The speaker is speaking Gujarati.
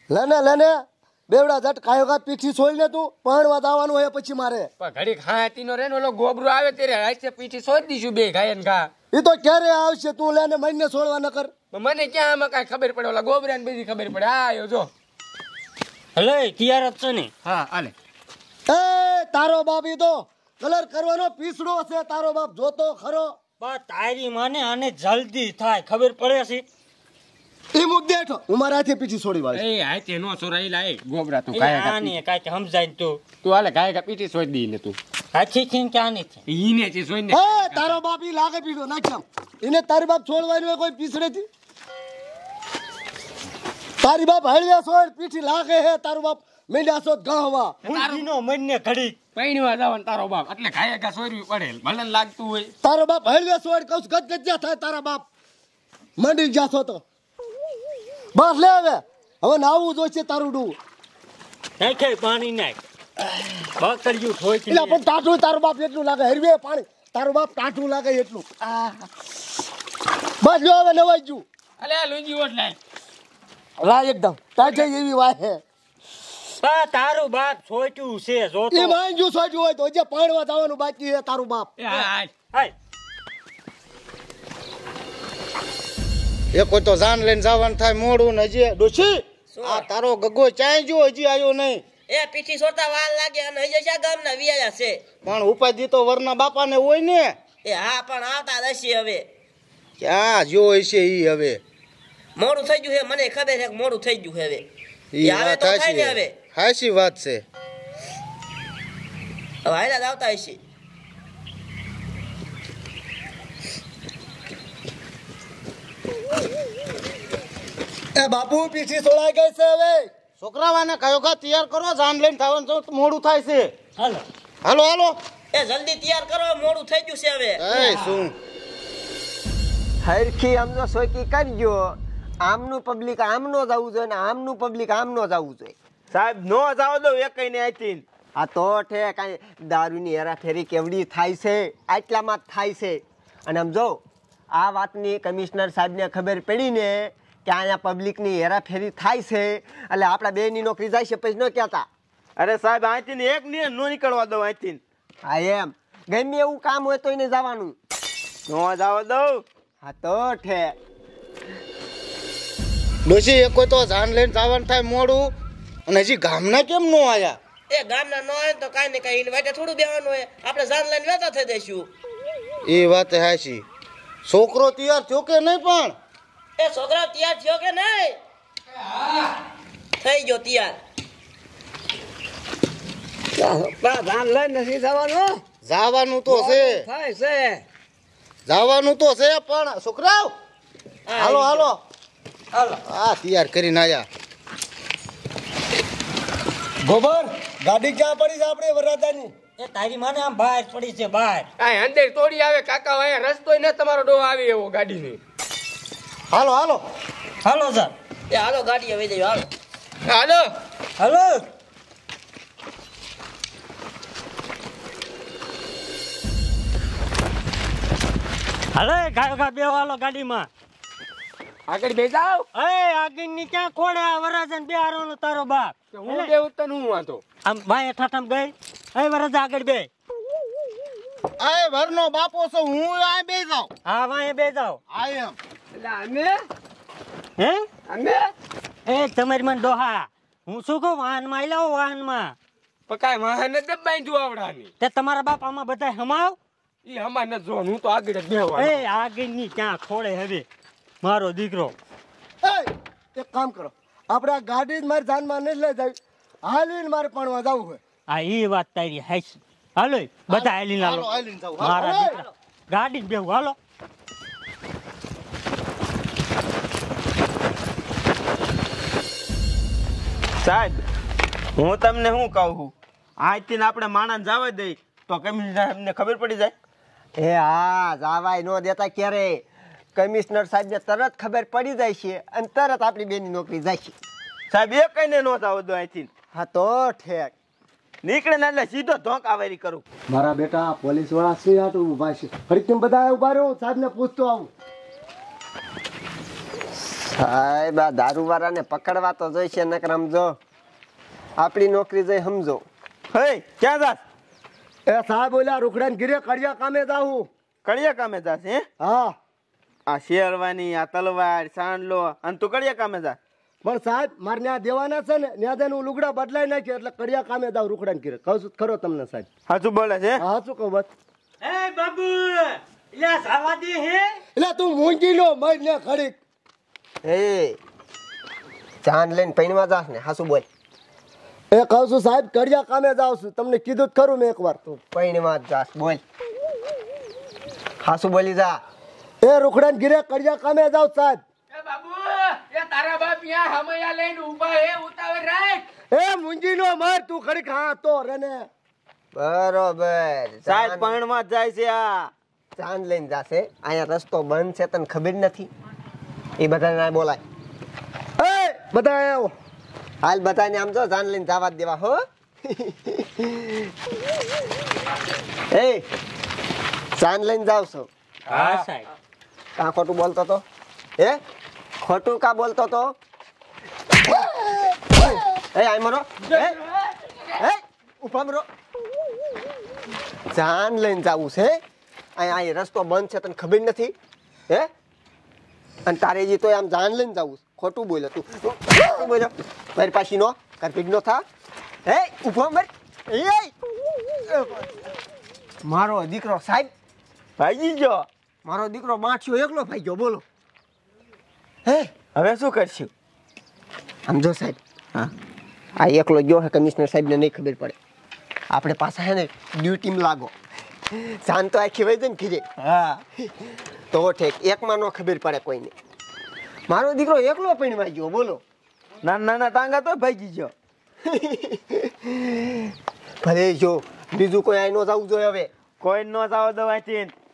લેને બેવડા જટ કાયો કા પીઠી છોડ ને તું પરણવા જવાનું હોય પછી મારે પણ ઘડી ખાતીનો રે ઓલો ગોબરો આવે ત્યારે હાથે પીઠી છોડી દીશું બે ઘાયન ઘા. એ તો ક્યારે આવશે તું લેને મહિને છોડવા ન કર. મને ક્યાં આમાં કાંઈ ખબર પડે, ઓલા ગોબરાને બધી ખબર પડે. આયો જો હલે તૈયાર જ છે ને? હા હાલે. એ તારો બાપ ઈ તો કલર કરવાનો પીસડો છે. તારો બાપ જોતો ખરો. બા તારી માને આને જલ્દી થાય ખબર પડે છે. ઈ મુક દેઠો હું મારા હાથે પીઠી છોડી વાળી. એ હાથે નો છોરાઈ લાય ગોબરા તું આને કાંઈ સમજાય તું હાલે ગાય કા પીઠી છોડી દી ને તું હાથી થી ક્યાં નથી ઈને છે છોડીને. એ તારો બાપ ઈ લાગે પીડો નાખ્યામ. એને તારી બાપ છોડવાનું હોય કોઈ પીસડેથી? તારી બાપ હળવ્યા છોડ પીઠી લાગે હે. તારો બાપ મેંડા છો ગાવા ઉંધીનો મનને ઘડી પૈણવા જવાનું તારો બાપ એટલે ગાય કા છોડવી પડે ભલે લાગતું હોય. તારો બાપ હળવ્યા છોડ કઉ ગજગજ્યા થાય. તારા બાપ મંડી જાશો તો બસ લે હવે નાવું જોઈશે તારું ડૂ. નાખે પાણી નાખ બકરિયું ઠોકી એટલે પણ ટાટું તારો બાપ એટલું લાગે. હરવે પાણી તારો બાપ ટાટું લાગે એટલું. બસ લ્યો હવે નવાઈ ગયું. અલે આ લુંજી ઓટ લાય લા એકદમ ટાટે એવી વાત હે. બા તારું બાપ છોટ્યું છે જોતો એ માંગ્યું સોજ્યું હોય તો જે પાણવા જવાનું બાકી હે તારું બાપ. એ હા હાય એ કોઈ તો જાન લઈને જવાનું થાય મોડું ને હજી ડોશી આ તારો ગગો ચાય જો હજી આવ્યો નહીં. એ પીઠી છોડતા વાર લાગે અને હજી શા ગામના વિયાયા છે. પણ ઉપાધિ તો વરના બાપાને હોય ને. એ હા પણ આવતા રહેશે હવે. ક્યાં જો હશે ઈ હવે મોડું થઈ ગયું છે મને ખબર છે કે મોડું થઈ ગયું છે હવે. ઈ આવે વાત તો થાય ને હાચી હવે. હાચી વાત છે. હવે હાલ્યા જ આવતા હશે. એ બાપુ પીઠી છોડાઈ ગઈ છે હવે. છોકરાવાને કયો કા તૈયાર કરો જાન લઈને થવાનું તો મોડું થાય છે. હાલો હાલો હાલો એ જલ્દી તૈયાર કરો મોડું થઈ ગયું છે હવે. એ શું હરખી આમનો સોકી કરજો. આમનું પબ્લિક આમ નો જવું જોઈએ ને આમનું પબ્લિક આમ નો જવું જોઈએ. સાહેબ નો જાવ દો એક કઈને આઈતી આ તો ઠે કાંઈ દારૂની હેરાફેરી કેવડી થાય છે આટલામાં જ થાય છે. અને આમ જો આ વાતની કમિશનર સાહેબને ખબર પડી ને કે અહીંયા પબ્લિકની હેરાફેરી થાય છે એટલે આપણા બેની નોકરી જાય છે પછી ન કહેતા. અરે સાહેબ આઈતી એક ને નો નીકળવા દો આઈતી. હા એમ ગમે એવું કામ હોય તો એને જવાનું. નો જાવ દો. હા તો ઠે ડોશી એક કોઈ તો જાન લઈને જવાનું થાય મોડું અને હજી ગામના કેમ નો આયા? એ ગામના ન હોય તો કાંઈ ને કાંઈ વાટે થોડું બેવાનું હોય. આપણે જાન લઈને વેતા થઈ દઈશું. એ વાત હાચી. છોકરો તૈયાર થયો કે નહીં? પણ એ છોકરા તૈયાર થયો કે નહીં? થઈ ગયો તૈયાર. જવાનું તો છે જવાનું તો છે પણ છોકરાઓ હાલો હાલો હા તૈયાર કરીને આયા. ગોબર ગાડી ક્યાં પડી છે આપણે વરરાજાની? એ તારી માને આમ બહાર પડી છે બહાર. આ અંદર તોડી આવે કાકા અહીંયા રસ્તોય ને તમારો ડો આવે એવો ગાડીની. હાલો હાલો હાલો સર એ હાલો ગાડી હવે જઈએ હાલો. હાલો હાલો હાલો ગાયો ગા બે હાલો ગાડીમાં આગળ બે જાવ. એ આગળની ક્યાં ખોડે આ વરાજન બે હારવાનો તારો બાપ. હું દેવું તને હું વાંધો. આમ બાય ઠાઠામ ગઈ એ વરાજ આગળ બે. આય વરનો બાપો છો હું આ બે જાઉં. હા વાય બે જાઓ. આય એમ એટલે અમે હે અમે એ તમારી મને ડોહા હું શું કહું વાહનમાં આવી લાવો વાહનમાં. પણ કાંઈ વાહન જ બાંધ્યું આવડાની. તે તમારા બાપ આમાં બધા હમાવ. એ અમાર ન જો હું તો આગળ જ બેહવા. એ આગળની ક્યાં ખોળે હવે મારો દીકરો. એ એક કામ કરો આપણે આ ગાડી જ મારી જાનમાં નહીં લઈ જાય. હાલીને મારે પણવા જવું હોય. આ એ વાત તારી હાચી. હાલો બધા હાલીને હાલો હાલીને જાઉં. મારા દીકરા ગાડી બેહું હાલો. સાહેબ હું તમને શું કહું છું આજથી આપણે માણસ જવા દઈ તો કમિશનર સાહેબને ખબર પડી જાય. એ હા જાવાય નો દેતા ક્યારે. કમિશનર સાહેબને તરત ખબર પડી જાય છે અને તરત આપણી બેની નોકરી જાય છે. સાહેબ એ કઈને નો જાવ દો અહીંથી. હા તો ઠેક નીકળે ને એટલે સીધો ધોકાવારી કરું. મારા બેટા પોલીસ વાળા શું આટલું ઉભા છે? ફરી તમે બધા ઉભા રહો સાહેબને પૂછતો આવું. સાહેબ આ દારૂવાળાને પકડવા તો જોઈશે નકર સમજો આપણી નોકરી જોઈ સમજો. હે ક્યાં જાસ? એ સાહેબ ઓલા રૂખડાને ઘીરે કડિયા કામે જાઉં. કડિયા કામે જાસ હે? હા આ શેરવાની, આ તલવાર, સાંડલો અને તું કડિયા કામે જા. પણ સાહેબ મારે ત્યાં દેવાના છે ને ત્યાં હું લુગડા બદલાઈ નાખ્યો એટલે કડિયા કામે જાઉં રૂખડાને ઘીરે. કહું છું ખરો તમને સાહેબ. સાચું બોલે છે? હા શું કહું બસ. એ બાબુ એટલે સાવા દે હે એટલે તું મૂંગી લો મર ને ખડીક. એ ચાંદ લઈને પૈણવા જાસ ને હાસુ બોલ. એ કહું છું સાહેબ કડિયા કામે જાઉં છું. તમને કીધું જ ખરું મેં એકવાર. તું પૈણવા જાસ બોલ. હાસુ બોલી જા. એ રૂખડાને ઘીરે કડિયા કામે જાઉં સાહેબ. એ બાબુ એ તારા બાપ યા હમયા લઈને ઊભા હે ઉતાવળ રાખ. એ મૂંગી નો મર તું ખડીક. હા તો રેને બરોબર. સાહેબ પૈણમાં જ જાય છે આ. ચાંદ લઈને જાશે. અહીંયા રસ્તો બંધ છે તને ખબર નથી? એ બધાને બોલાય. એ બધા આવો. હાલ બધાને આમ જો ચાંદ લઈને જવા દેવા હો. એ ચાંદ લઈને જાવ છો? હા સાહેબ. કા ખોટું બોલતો તો? હે ખોટું કા બોલતો તો? એ આય મરો. એ ઉભા મરો. ચાંદ લઈને જાવું છે. અહીંયા રસ્તો બંધ છે તને ખબર નથી? હે અને તારે જે તો આમ જાન લઈને જાવું. ખોટું બોલ્યો તું. ખોટું બોલ્યો મારી પાછી નો કરપીટ નો થા. હે ઉભો મર. એ મારો દીકરો સાહેબ ભાગી ગયો. મારો દીકરો માઠિયો એકલો ભાઈ ગયો. બોલો હે હવે શું કરશું? સમજો સાહેબ. હા આ એકલો ગયો હે. કમિશનર સાહેબને નહીં ખબર પડે. આપણે પાછા હે ને ડ્યુટીમાં લાગો. જાન તો આખી વહી જાય ને ઘીરે. હા તો ઠેક એકમાં નો ખબર પડે કોઈને. મારો દીકરો એકલો પૈણવા ગયો. બોલો નાના ટાંગા તો ભાગી ગયો. ભલે જો બીજું કોઈ આઈ નો જવું જોઈએ હવે. કોઈ નો જાવ દવાથી.